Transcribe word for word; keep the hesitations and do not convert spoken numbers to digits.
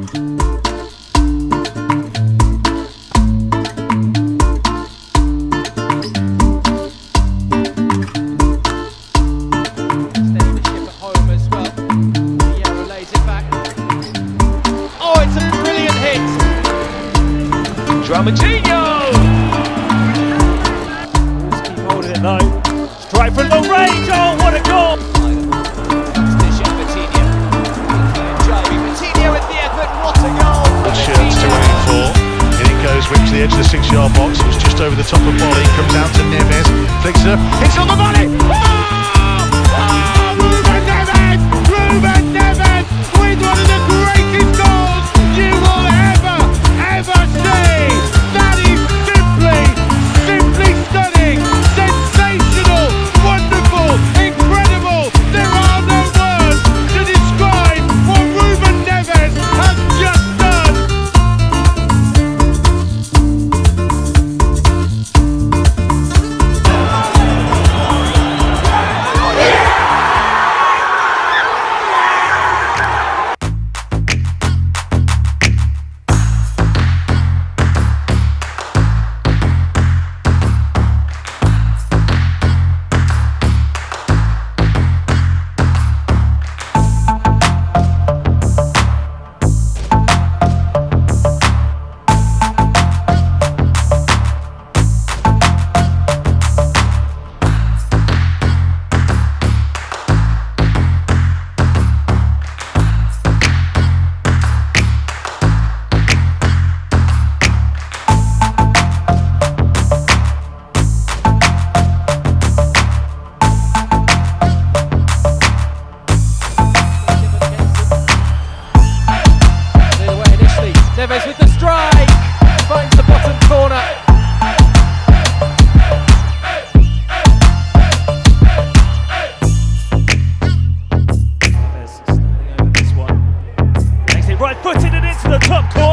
Dramatino! Let's keep holding it though. Strike from the range, oh what a goal! Coutinho with the effort, what a goal! Shirts to aim for. In it goes, Wick to the edge of the six yard box. It was just over the top of volley. Comes out to Neves. Flicks it up. It's on the volley! Oh! Oh! Ruben Neves! Ruben Neves! With one of the greatest goals you will ever, ever see! That is simply, simply stunning! Sensational! Wonderful! Incredible! There are no words to describe what Ruben Neves has just done! Neves with the strike, finds the bottom corner. Neves standing over this one. Takes it right footed and into the top corner.